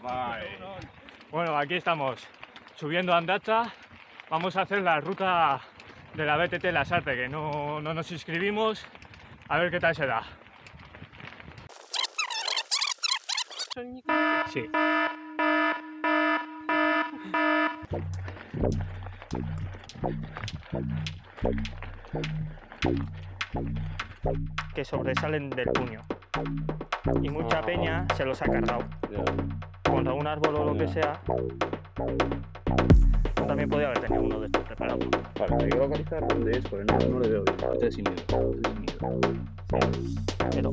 Bueno, aquí estamos subiendo a Andatza. Vamos a hacer la ruta de la BTT Lasarte, que no nos inscribimos. A ver qué tal se da. Sí. Que sobresalen del puño. Y mucha peña se los ha cargado. Contra un árbol o lo que sea. También podría haber tenido uno de estos preparado. Vale, hay que localizar dónde es, porque no le veo bien. Este es sin miedo. Sí, pero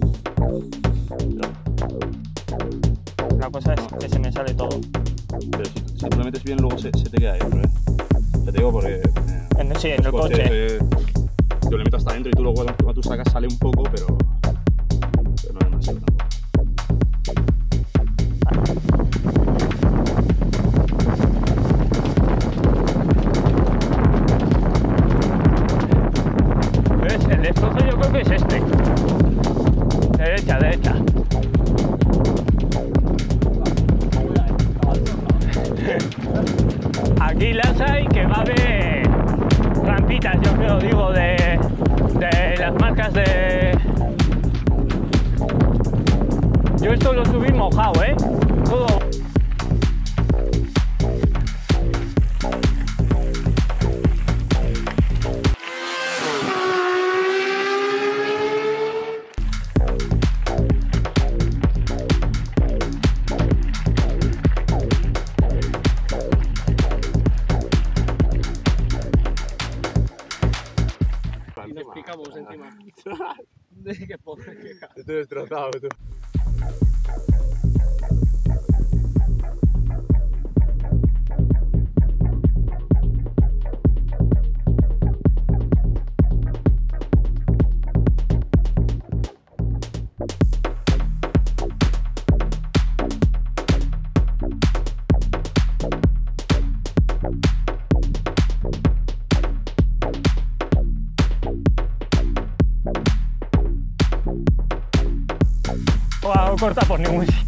la cosa es que se me sale todo. Pero si tú le metes bien, luego se te queda dentro, ¿eh? Ya te digo porque... sí, en el coche. Yo le meto hasta adentro y tú luego cuando tú sacas sale un poco, pero no demasiado tampoco. ¿Ves? El destrozo yo creo que es este. Derecha, derecha. Aquí las hay, que va a haber rampitas, yo creo, digo, de las marcas de... Yo esto lo subí mojado, ¿eh? Todo... Y nos picamos encima. Qué pobre, qué cara. Estoy destrozado, tú. No corta por ningún sitio.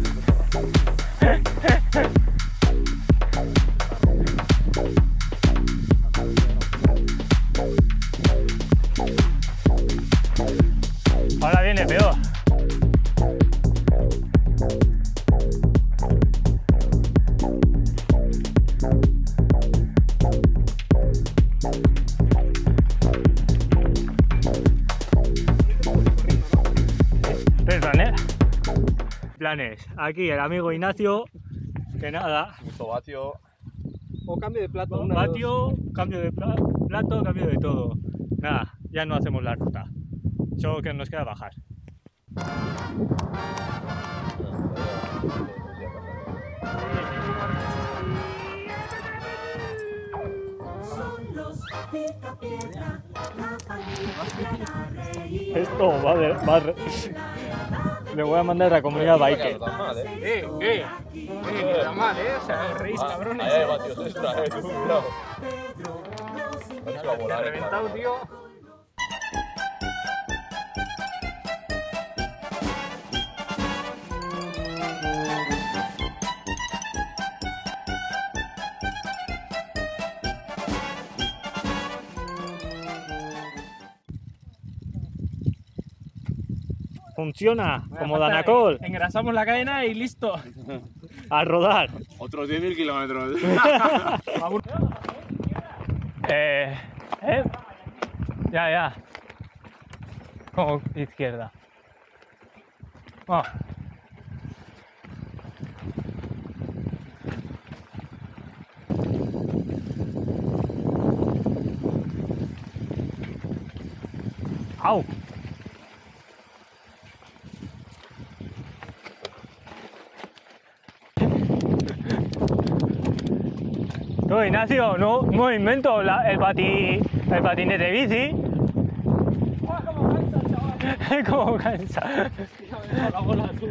Ahora viene peor. Planes. Aquí el amigo Ignacio, que nada. Mucho vatio. O cambio de plato. Vatio, cambio de plato, cambio de todo. Nada, ya no hacemos la ruta. Solo que nos queda bajar. Esto va le voy a mandar a la comunidad biker. Ni tan mal, o sea, os reís, cabrones. Ahí hay vatios extra, tú, cuidado. Vas a volar, Reventado, tío. Funciona, como Danacol. Engrasamos la cadena y listo. A rodar. Otros 10.000 kilómetros. Ya. Como izquierda. Oh. Au. No, Ignacio, no invento el patinete de bici. ¡Cómo cansa, chaval! ¿Cómo cansa? Ya me deja la bola, tú.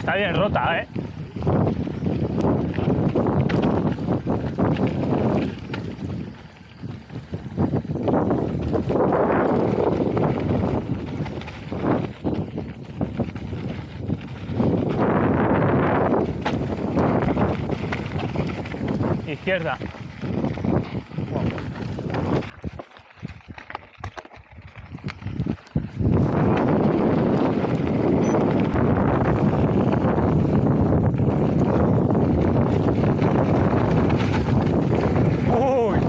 Está bien rota, ¿eh? Izquierda. Uy.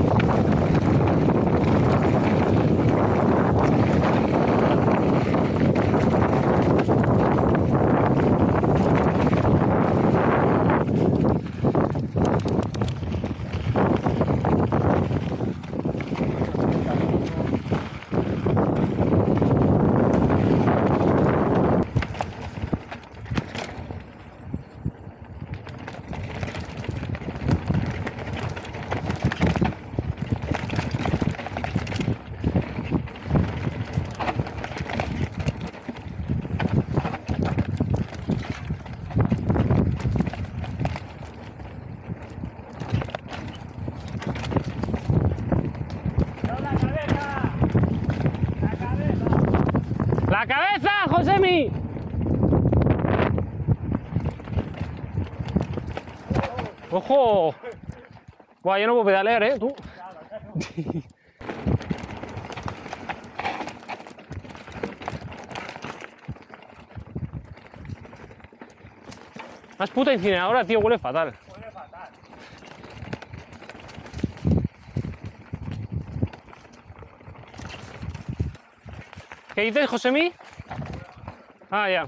¡La cabeza, Josemi! ¡Ojo! Buah, yo no puedo pedalear, ¿eh? Tú. Más puta incineradora, tío, huele fatal. Huele fatal. ¿Qué dices, Josemi? Ah, ya.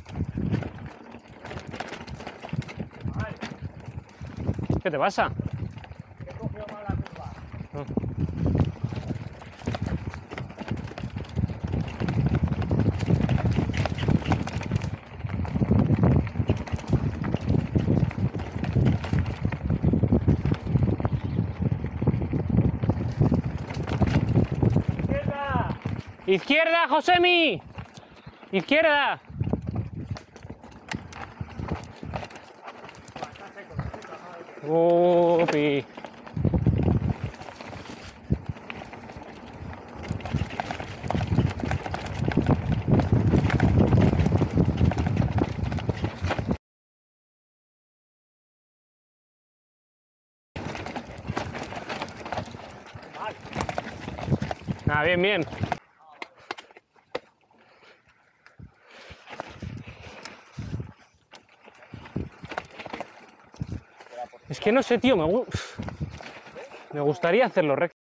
¿Qué te pasa? He cogido mal la curva. Izquierda. ¡Izquierda, Josemi! ¡Izquierda! Upi. Ah, bien, bien. Es que no sé, tío, me gustaría hacerlo recto.